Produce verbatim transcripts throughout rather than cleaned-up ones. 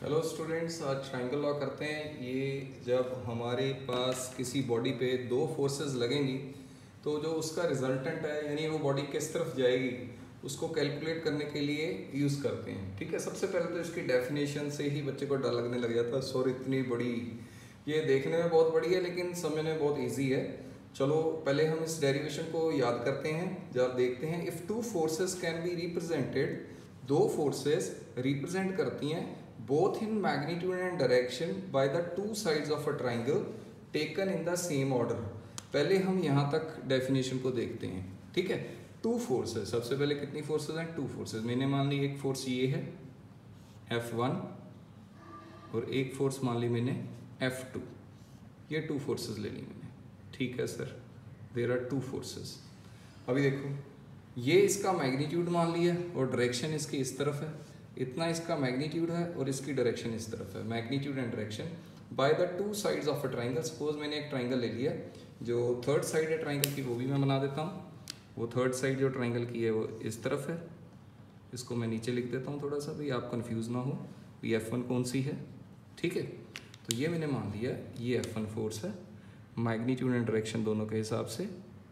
Hello students, आज triangle law करते हैं। ये जब हमारे पास किसी बॉडी पे दो फोर्सेस लगेंगी तो जो उसका रिजल्टेंट है यानी वो बॉडी किस तरफ जाएगी उसको कैलकुलेट करने के लिए यूज़ करते हैं। ठीक है, सबसे पहले तो इसकी डेफिनेशन से ही बच्चे को डर लगने लग जाता है। सॉरी, इतनी बड़ी, ये देखने में बहुत बड़ी है लेकिन समझने में बहुत ईजी है। चलो पहले हम इस डेरिवेशन को याद करते हैं। जब देखते हैं, if two forces can be represented, दो फोर्सेस रिप्रेजेंट करती हैं both in magnitude and direction by the two sides of a triangle taken in the same order। पहले हम यहाँ तक डेफिनेशन को देखते हैं। ठीक है, टू फोर्सेस, सबसे पहले कितनी फोर्सेस हैं? Two forces. मैंने मान ली एक फोर्स ये है एफ वन और एक फोर्स मान ली मैंने एफ टू। ये टू फोर्सेस ले ली मैंने। ठीक है sir, there are two forces. अभी देखो, ये इसका मैग्नीट्यूड मान लिया और डायरेक्शन इसकी इस तरफ है, इतना इसका मैग्नीट्यूड है और इसकी डायरेक्शन इस तरफ है। Magnitude and direction by the two sides of a triangle. Suppose मैंने एक ट्राइंगल ले लिया, जो थर्ड साइड है ट्राइंगल की वो भी मैं बना देता हूँ। वो थर्ड साइड जो ट्राइंगल की है वो इस तरफ है। इसको मैं नीचे लिख देता हूँ थोड़ा सा, भाई आप कंफ्यूज ना हो भी एफ वन कौन सी है। ठीक है, तो ये मैंने मान लिया ये एफ वन फोर्स है, मैग्नीट्यूड एंड डायरेक्शन दोनों के हिसाब से।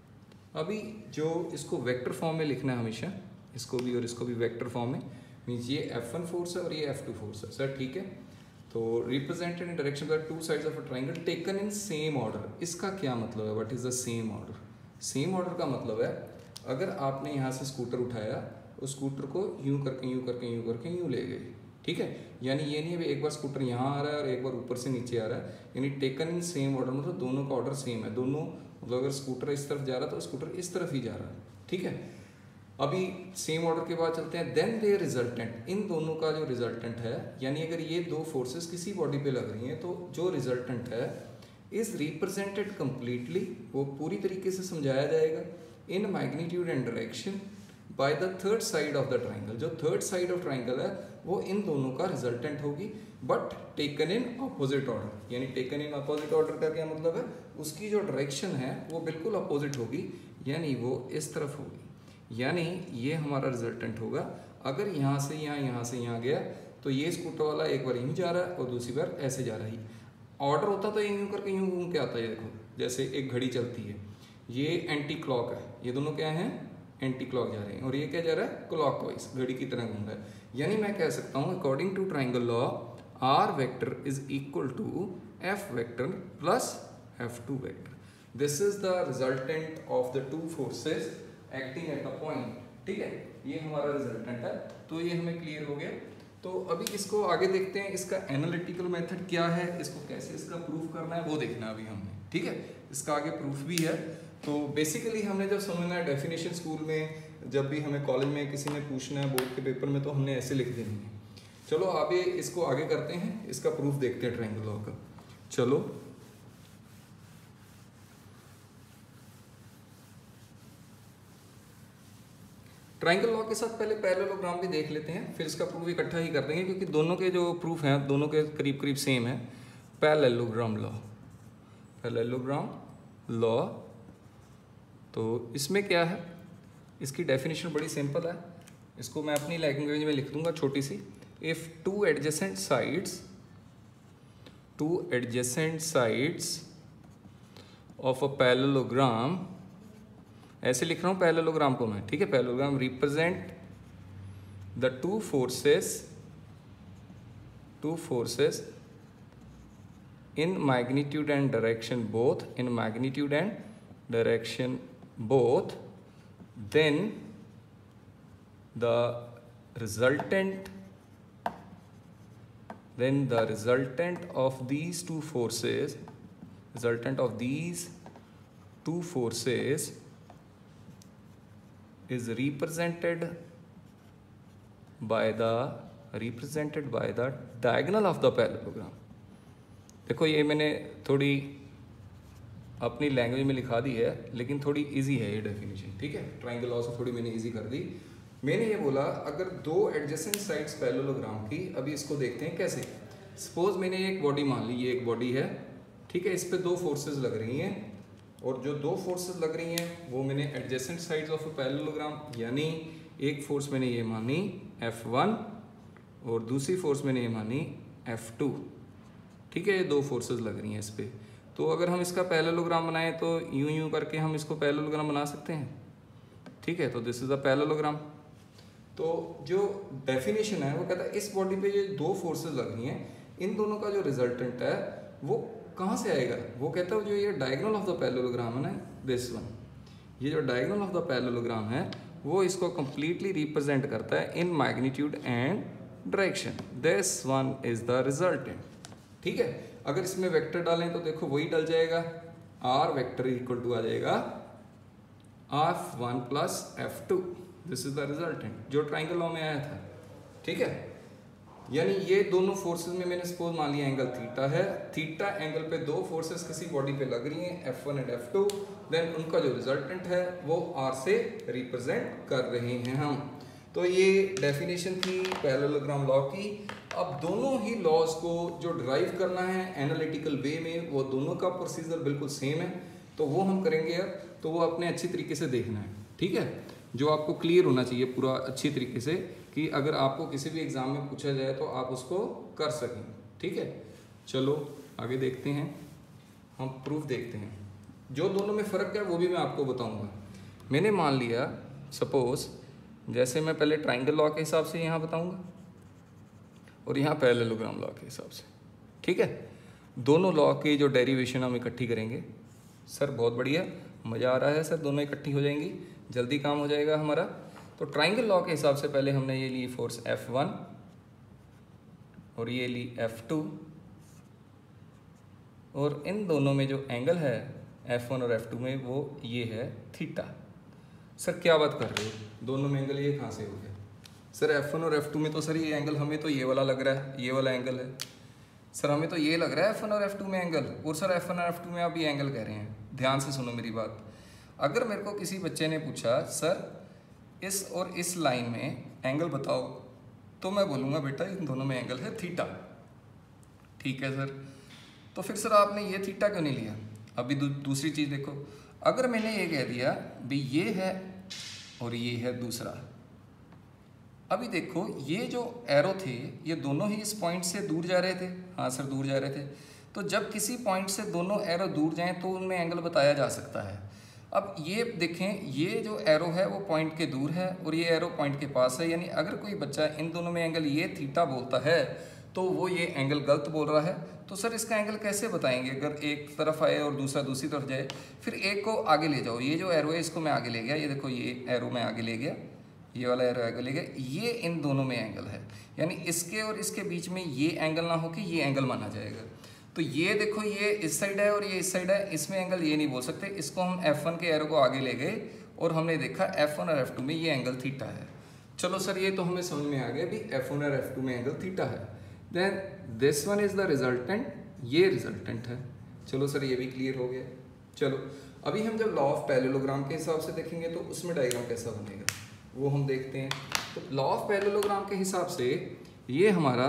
अभी जो इसको वेक्टर फॉर्म में लिखना है हमेशा, इसको भी और इसको भी वेक्टर फॉर्म में, मीन्स ये एफ वन फोर्स है और ये एफ टू फोर्स है सर। ठीक है, तो represented in direction by two sides of a triangle taken in same order. इसका क्या मतलब है? What is the same order? Same order का मतलब है, अगर आपने यहाँ से स्कूटर उठाया, उस स्कूटर को यूं करके यूं करके यूं करके यूं ले गए। ठीक है, यानी ये नहीं है एक बार स्कूटर यहाँ आ रहा है और एक बार ऊपर से नीचे आ रहा है, यानी टेकन इन सेम ऑर्डर मतलब दोनों का ऑर्डर सेम है। दोनों मतलब अगर स्कूटर इस तरफ जा रहा है तो स्कूटर इस तरफ ही जा रहा है। ठीक है, अभी सेम ऑर्डर के बाद चलते हैं। देन देयर रिजल्टेंट, इन दोनों का जो रिजल्टेंट है, यानी अगर ये दो फोर्सेस किसी बॉडी पे लग रही हैं तो जो रिजल्टेंट है इज रिप्रेजेंटेड कंप्लीटली, वो पूरी तरीके से समझाया जाएगा in magnitude and direction by the third side of the triangle. जो थर्ड साइड ऑफ ट्राइंगल है वो इन दोनों का रिजल्टेंट होगी, but taken in opposite order. यानी टेकन इन अपोजिट ऑर्डर का क्या मतलब है? उसकी जो डायरेक्शन है वो बिल्कुल अपोजिट होगी, यानी वो इस तरफ होगी। यानी ये हमारा रिजल्टेंट होगा। अगर यहाँ से यहाँ, यहाँ से यहाँ गया तो ये स्कूटर वाला एक बार यूँ जा रहा है और दूसरी बार ऐसे जा रहा है। ऑर्डर होता तो यूँ करके यूँ घूम के आता है। देखो जैसे एक घड़ी चलती है, ये एंटी क्लॉक है, ये दोनों क्या हैं? एंटी क्लॉक जा रहे हैं, और ये क्या जा रहा है? क्लॉक वाइज, घड़ी की तरह घूम रहा है। यानी मैं कह सकता हूँ according to triangle law, R vector is equal to F vector plus F two vector. This is the resultant of the two forces acting at a point. ठीक है, ये हमारा रिजल्टेंट है। तो ये हमें क्लियर हो गया। तो अभी इसको आगे देखते हैं, इसका एनालिटिकल मेथड क्या है, इसको कैसे इसका प्रूफ करना है वो देखना है अभी हमने। ठीक है, इसका आगे प्रूफ भी है। तो बेसिकली हमने जब समझना है डेफिनेशन, स्कूल में जब भी हमें कॉलेज में किसी ने पूछना है बोर्ड के पेपर में, तो हमने ऐसे लिख देनी है। चलो आगे इसको आगे करते हैं, इसका प्रूफ देखते हैं ट्रायंगल लॉ का। चलो ट्रायंगल लॉ के साथ पहले पैरेललोग्राम भी देख लेते हैं, फिर इसका प्रूफ इकट्ठा ही कर देंगे, क्योंकि दोनों के जो प्रूफ हैं दोनों के करीब करीब सेम है। पैरेललोग्राम लॉ, पैरेललोग्राम लॉ, तो इसमें क्या है? इसकी डेफिनेशन बड़ी सिंपल है, इसको मैं अपनी लैंग्वेज में लिख दूंगा छोटी सी। If two adjacent sides, two adjacent sides of a parallelogram, ऐसे लिख रहा हूँ पैरेललोग्राम को मैं। ठीक है, parallelogram represent the two forces, two forces in magnitude and direction both, in magnitude and direction both, then the resultant, then the resultant of these two forces, resultant of these two forces is represented by the represented by the diagonal of the parallelogram। देखो ये मैंने थोड़ी अपनी language में लिखा दी है, लेकिन थोड़ी इजी है ये डेफिनेशन। ठीक है, ट्रायंगल लॉ से थोड़ी मैंने इजी कर दी। मैंने ये बोला अगर दो एडजेसेंट साइड्स पैरेललोग्राम की, अभी इसको देखते हैं कैसे। सपोज मैंने एक बॉडी मान ली, ये एक बॉडी है। ठीक है, इस पे दो फोर्सेस लग रही हैं, और जो दो फोर्सेस लग रही हैं वो मैंने adjacent sides of a parallelogram, यानी एक फोर्स मैंने ये मानी एफ वन और दूसरी फोर्स मैंने ये मानी एफ टू, ठीक है, ये दो फोर्सेस लग रही हैं इस पर। तो अगर हम इसका पैरेललोग्राम बनाएं तो यूं यूं करके हम इसको पैरेललोग्राम बना सकते हैं, ठीक है। तो दिस इज अ पैरेललोग्राम। तो जो डेफिनेशन है वो कहता है इस बॉडी पे ये दो फोर्सेस लग रही हैं, इन दोनों का जो रिजल्टेंट है वो कहाँ से आएगा। वो कहता है जो ये डायगोनल ऑफ द पैरेललोग्राम है ना, दिस वन, ये जो डायगोनल ऑफ द पैरेललोग्राम है वो इसको कंप्लीटली रिप्रेजेंट करता है in magnitude and direction. This one is the resultant, ठीक है। अगर इसमें वेक्टर डालें तो देखो वही डल जाएगा, आर वेक्टर इक्वल टू आ जाएगा F one plus F two. This is the resultant जो ट्राइंगल लॉ में आया था, ठीक है। यानी ये दोनों फोर्सेस में मैंने सपोज मान लिया एंगल थीटा है, थीटा एंगल पे दो फोर्सेस किसी बॉडी पे लग रही हैं, F one and F two, then उनका जो रिजल्टेंट है वो आर से रिप्रेजेंट कर रहे हैं हम। तो ये डेफिनेशन थी पैरेललोग्राम लॉ की। अब दोनों ही लॉज को जो ड्राइव करना है एनालिटिकल वे में, वो दोनों का प्रोसीजर बिल्कुल सेम है, तो वो हम करेंगे अब। तो वो अपने अच्छी तरीके से देखना है, ठीक है, जो आपको क्लियर होना चाहिए पूरा अच्छी तरीके से, कि अगर आपको किसी भी एग्जाम में पूछा जाए तो आप उसको कर सकें, ठीक है। चलो आगे देखते हैं, हम प्रूफ देखते हैं। जो दोनों में फ़र्क है वो भी मैं आपको बताऊंगा। मैंने मान लिया सपोज, जैसे मैं पहले ट्राइंगल लॉ के हिसाब से यहाँ बताऊंगा और यहाँ पैरेललोग्राम लॉ के हिसाब से, ठीक है। दोनों लॉ की जो डेरिवेशन हम इकट्ठी करेंगे। सर बहुत बढ़िया, मज़ा आ रहा है सर, दोनों इकट्ठी हो जाएंगी, जल्दी काम हो जाएगा हमारा। तो ट्राइंगल लॉ के हिसाब से पहले हमने ये ली फोर्स एफ वन और ये ली एफ टू, और इन दोनों में जो एंगल है एफ वन और एफ टू में वो ये है थीटा। सर क्या बात कर रहे हो, दोनों में एंगल ये कहाँ से हो गया? सर एफ वन और एफ टू में तो सर ये एंगल हमें तो ये वाला लग रहा है, ये वाला एंगल है सर, हमें तो ये लग रहा है एफ वन और एफ टू में एंगल, और सर एफ वन और एफ टू में आप ये एंगल कह रहे हैं। ध्यान से सुनो मेरी बात। अगर मेरे को किसी बच्चे ने पूछा सर इस और इस लाइन में एंगल बताओ, तो मैं बोलूँगा बेटा इन दोनों में एंगल है थीटा, ठीक है सर। तो फिर सर आपने ये थीटा क्यों नहीं लिया? अभी दू, दूसरी चीज़ देखो, अगर मैंने ये कह दिया भाई ये है और ये है दूसरा, अभी देखो ये जो एरो थे ये दोनों ही इस पॉइंट से दूर जा रहे थे। हाँ सर दूर जा रहे थे। तो जब किसी पॉइंट से दोनों एरो दूर जाएं तो उनमें एंगल बताया जा सकता है। अब ये देखें, ये जो एरो है वो पॉइंट के दूर है और ये एरो पॉइंट के पास है, यानी अगर कोई बच्चा इन दोनों में एंगल ये थीटा बोलता है तो वो ये एंगल गलत बोल रहा है। तो सर इसका एंगल कैसे बताएंगे? अगर एक तरफ आए और दूसरा दूसरी तरफ जाए, फिर एक को आगे ले जाओ, ये जो एरो है इसको मैं आगे ले गया, ये देखो ये एरो मैं आगे ले गया, ये वाला एरो आगे ले गया, ये इन दोनों में एंगल है, यानी इसके और इसके बीच में ये एंगल ना हो कि ये एंगल माना जाएगा। तो ये देखो ये इस साइड है और ये इस साइड है, इसमें एंगल ये नहीं बोल सकते। इसको हम एफ वन के एरो को आगे ले गए और हमने देखा एफ वन और एफ टू में ये एंगल थीटा है। चलो सर ये तो हमें समझ में आ गया भी एफ वन और एफ टू में एंगल थीटा है। Then this one is the resultant, ये रिजल्टेंट है। चलो सर ये भी क्लियर हो गया। चलो अभी हम जब लॉ ऑफ पैरेललोग्राम के हिसाब से देखेंगे तो उसमें डायग्राम कैसा बनेगा वो हम देखते हैं। तो लॉ ऑफ पैरेललोग्राम के हिसाब से ये हमारा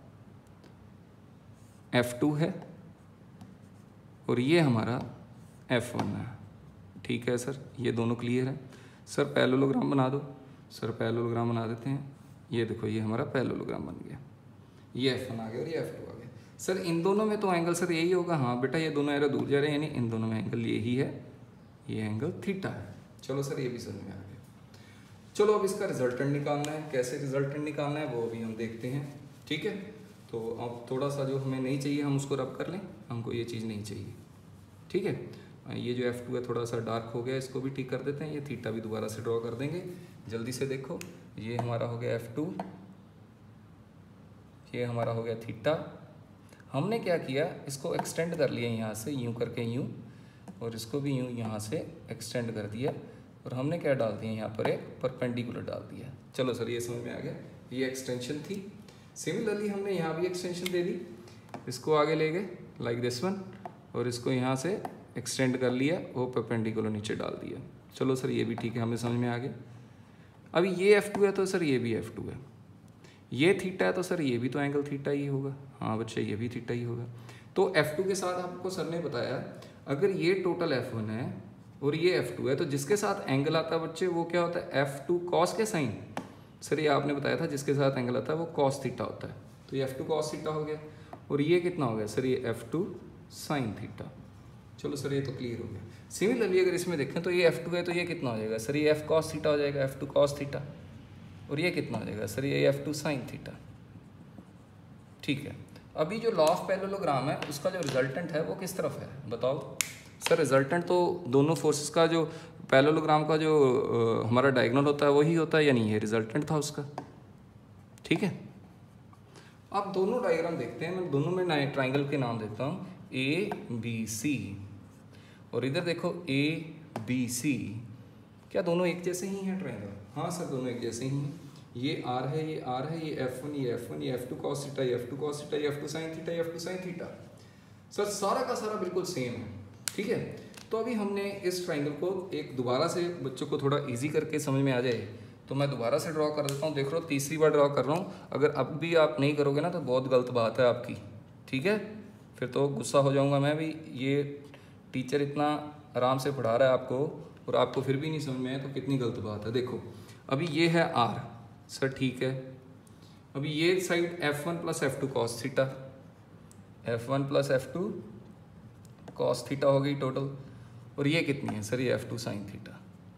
एफ टू है और ये हमारा एफ वन है, ठीक है सर, ये दोनों क्लियर है। सर पैरेललोग्राम बना दो। सर पैरेललोग्राम बना देते हैं। ये देखो ये हमारा पैरेललोग्राम बन गया, ये एफ वन आ गया और ये एफ टू आ गया। सर इन दोनों में तो एंगल सर यही होगा। हाँ बेटा ये दोनों एरो दूर जा रहे हैं, यानी इन दोनों में एंगल यही है, ये एंगल थीटा है। चलो सर ये भी समझ में आ गया। चलो अब इसका रिजल्टेंट निकालना है। कैसे रिजल्टेंट निकालना है वो भी हम देखते हैं, ठीक है। तो अब थोड़ा सा जो हमें नहीं चाहिए हम उसको रब कर लें, हमको ये चीज़ नहीं चाहिए, ठीक है। ये जो एफ टू है थोड़ा सा डार्क हो गया, इसको भी ठीक कर देते हैं। ये थीटा भी दोबारा से ड्रॉ कर देंगे। जल्दी से देखो, ये हमारा हो गया एफ टू, ये हमारा हो गया थीटा। हमने क्या किया, इसको एक्सटेंड कर लिया यहाँ से, यूँ करके यूँ, और इसको भी यूँ यहाँ से एक्सटेंड कर दिया, और हमने क्या डाल दिया यहाँ पर एक परपेंडिकुलर डाल दिया। चलो सर ये समझ में आ गया, ये एक्सटेंशन थी। सिमिलरली हमने यहाँ भी एक्सटेंशन दे दी, इसको आगे ले गए लाइक दिस वन, और इसको यहाँ से एक्सटेंड कर लिया, वो परपेंडिकुलर नीचे डाल दिया। चलो सर ये भी ठीक है, हमें समझ में आ गया। अभी ये एफ टू है तो सर ये भी एफ टू है, ये थीटा है तो सर ये भी तो एंगल थीटा ही होगा। हाँ बच्चे ये भी थीटा ही होगा। तो एफ टू के साथ आपको सर ने बताया अगर ये टोटल एफ वन है और ये एफ टू है तो जिसके साथ एंगल आता है बच्चे वो क्या होता है, एफ टू कॉस के साइन। सर ये आपने बताया था जिसके साथ एंगल आता है वो कॉस थीटा होता है। तो ये एफ टू कॉस थीटा हो गया, और ये कितना हो गया सर, ये एफ टू साइन थीटा। चलो सर ये तो क्लियर हो गया। सिमिलरली अगर इसमें देखें तो ये एफ टू है तो ये कितना हो जाएगा सर, ये एफ कॉस थीटा हो जाएगा, एफ टू कॉस थीटा, और ये कितना हो जाएगा सर, ये एफ टू साइन थीटा। ठीक है, अभी जो लॉ ऑफ पैरेललोग्राम है उसका जो रिजल्टेंट है वो किस तरफ है बताओ सर। रिजल्टेंट तो दोनों फोर्सेस का जो पैरेललोग्राम का जो आ, हमारा डायगोनल होता है वही होता है, या नहीं, ये रिजल्टेंट था उसका। ठीक है, अब दोनों डायग्राम देखते हैं, मैं दोनों में नए ट्राइंगल के नाम देता हूँ, ए बी सी, और इधर देखो ए बी सी, क्या दोनों एक जैसे ही हैं ट्राइंगल? हाँ सर दोनों एक जैसे ही हैं। ये आर है, ये आर है, ये एफ वन, ये एफ वन, ये एफ टू कॉस थीटा, ये एफ टू कॉस थीटा, ये एफ टू साइन थीटा, ये F two sine theta. Sir सारा का सारा बिल्कुल सेम है। ठीक है, तो अभी हमने इस ट्राइंगल को एक दोबारा से बच्चों को थोड़ा इजी करके समझ में आ जाए तो मैं दोबारा से ड्रॉ कर देता हूँ। देख लो तीसरी बार ड्रॉ कर रहा हूँ, अगर अब भी आप नहीं करोगे ना तो बहुत गलत बात है आपकी। ठीक है, फिर तो गुस्सा हो जाऊँगा मैं भी, ये टीचर इतना आराम से पढ़ा रहा है आपको और आपको फिर भी नहीं समझ में आया तो कितनी गलत बात है। देखो अभी ये है आर सर, ठीक है, अभी ये side F one plus F two cos theta, F one plus F two cos theta हो गई टोटल, और ये कितनी है सर, ये एफ टू साइन थीटा।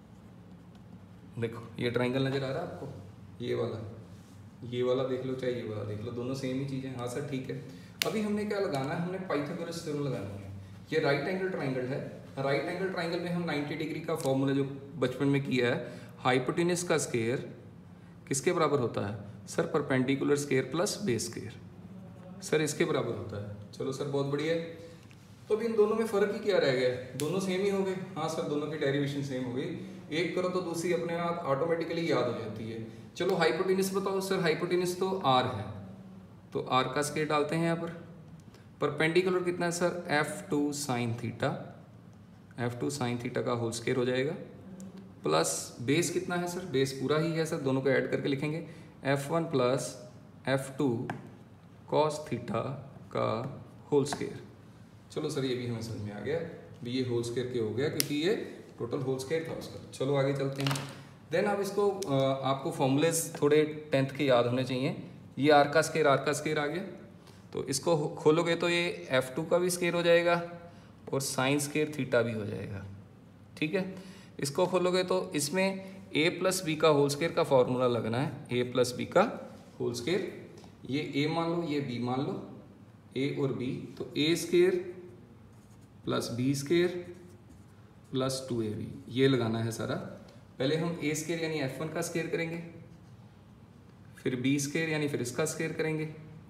देखो ये ट्राइंगल नजर आ रहा है आपको, ये वाला, ये वाला देख लो चाहे ये वाला देख लो, दोनों सेम ही चीज़ें। हाँ सर ठीक है, अभी हमने क्या लगाना है, हमने पाइथागोरस थ्योरम लगानी है। ये राइट एंगल ट्राइंगल है, राइट एंगल ट्राइंगल में हम नाइन्टी डिग्री का फॉर्मूला जो बचपन में किया है, हाइपोटेनस का स्क्वायर किसके बराबर होता है sir, perpendicular square plus base square, sir इसके बराबर होता है। चलो सर बहुत बढ़िया है, तो अभी इन दोनों में फ़र्क ही क्या रह गया, दोनों सेम ही हो गए। हाँ सर दोनों की डेरिवेशन सेम हो गई, एक करो तो दूसरी अपने आप ऑटोमेटिकली याद हो जाती है। चलो हाइपोटेनस बताओ सर, हाइपोटेनस तो आर है, तो आर का स्क्वायर डालते हैं यहाँ पर। परपेंडिकुलर कितना है sir, F two sine theta, F two sine theta का होल स्क्वायर हो जाएगा, प्लस बेस कितना है सर, बेस पूरा ही है सर, दोनों को ऐड करके लिखेंगे, F one plus F two cos theta का होल स्क्वायर। चलो सर ये भी हमें समझ में आ गया, भी ये होल स्क्वायर के हो गया क्योंकि ये टोटल होल स्क्वायर था उसका। चलो आगे चलते हैं। देन आप इसको आपको फॉर्मूलेस थोड़े टेंथ के याद होने चाहिए। ये आर का स्क्वायर, आर का स्क्वायर आ गया, तो इसको खोलोगे तो ये एफ टू का भी स्क्वायर हो जाएगा और साइन स्क्वायर थीटा भी हो जाएगा। ठीक है, इसको खोलोगे तो इसमें ए प्लस बी का होल स्क्वायर का फॉर्मूला लगना है, ए प्लस बी का होल स्क्वायर, ये ए मान लो ये बी मान लो, ए और बी, तो A square plus B square plus two A B, ये लगाना है सारा। पहले हम ए स्क्वायर यानी एफ वन का स्क्वायर करेंगे, फिर बी स्क्वायर यानी फिर इसका स्क्वायर करेंगे,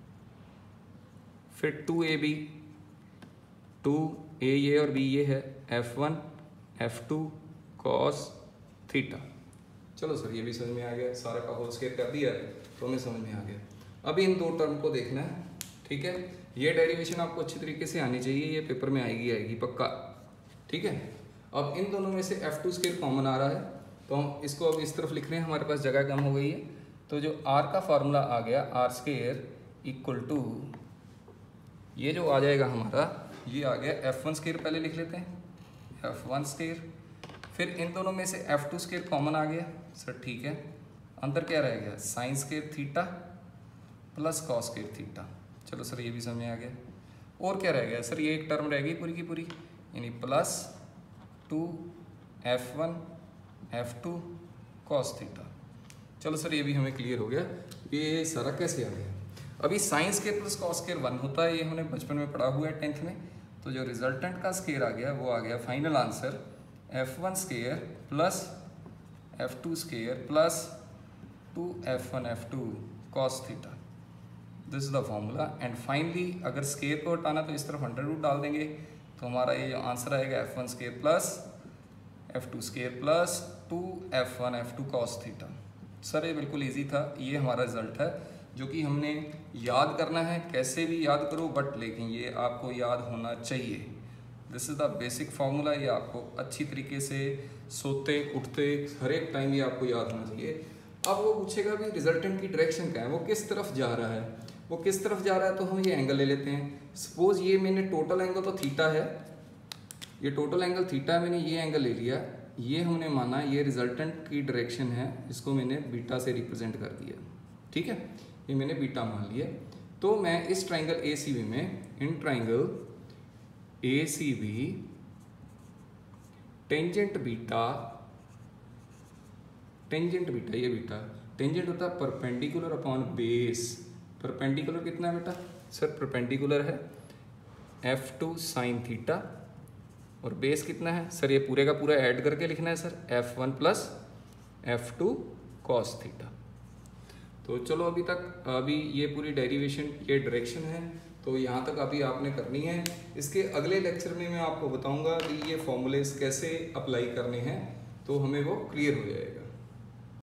फिर two A B, two A ये और बी ये है, F one F two cos theta. चलो सर ये भी समझ में आ गया, सारा का होल स्क्वायर कर दिया तो हमें समझ में आ गया। अभी इन दो टर्म को देखना है। ठीक है, ये डेरिवेशन आपको अच्छी तरीके से आनी चाहिए, ये पेपर में आएगी आएगी पक्का। ठीक है, अब इन दोनों में से एफ टू स्क्वायर कॉमन आ रहा है तो हम इसको अब इस तरफ लिख रहे हैं, हमारे पास जगह कम हो गई है, तो जो आर का फार्मूला आ गया, आर स्क्वायर इक्वल टू ये जो आ जाएगा हमारा, ये आ गया एफ वन स्क्वायर, पहले लिख लेते हैं एफ वन स्क्वायर, फिर इन दोनों में से एफ टू स्क्वायर कॉमन आ गया सर, ठीक है, अंदर क्या रह गया, sine square theta plus cos square theta. चलो सर ये भी समझ में आ गया, और क्या रह गया सर, ये एक टर्म रह गई पूरी की पूरी, यानी plus two F one F two cos theta. चलो सर ये भी हमें क्लियर हो गया, ये सारा कैसे आ गया। अभी sine square plus cos square one होता है, ये हमने बचपन में पढ़ा हुआ है टेंथ में, तो जो रिजल्टेंट का स्क्वायर आ गया वो आ गया final answer F one square plus F two square plus two F one F two cos theta. This is the formula, and finally अगर स्क्वायर को हटाना तो इस तरफ अंडर रूट डाल देंगे, तो हमारा ये जो आंसर आएगा F one square plus F two square plus two F one F two cos theta. Sir ये बिल्कुल इजी था, ये हमारा रिजल्ट है जो कि हमने याद करना है, कैसे भी याद करो बट लेकिन ये आपको याद होना चाहिए। This is the basic formula, ये आपको अच्छी तरीके से सोते उठते हर एक टाइम ये आपको याद होना चाहिए। अब वो पूछेगा भी रिजल्टेंट की डायरेक्शन क्या है, वो किस तरफ जा रहा है, वो किस तरफ जा रहा है, तो हम ये एंगल ले लेते हैं। सपोज ये मैंने टोटल एंगल तो थीटा है, ये टोटल एंगल थीटा है, मैंने ये एंगल ले लिया, ये हमने माना ये रिजल्टेंट की डायरेक्शन है, इसको मैंने बीटा से रिप्रेजेंट कर दिया। ठीक है, ये मैंने बीटा मान लिया। तो मैं इस ट्राइंगल ए सी बी में, in triangle A C B tangent beta, tangent beta, ये बीटा टेंजेंट होता है परपेंडिकुलर अपॉन बेस। परपेंडिकुलर कितना है बेटा सर? परपेंडिकुलर है एफ टू साइन थीटा, और बेस कितना है सर? ये पूरे का पूरा ऐड करके लिखना है sir, F one plus F two cos theta. तो चलो अभी तक, अभी ये पूरी डेरिवेशन, ये डायरेक्शन है, तो यहाँ तक अभी आपने करनी है। इसके अगले लेक्चर में मैं आपको बताऊंगा कि ये फॉर्मूलेस कैसे अप्लाई करने हैं, तो हमें वो क्लियर हो जाएगा।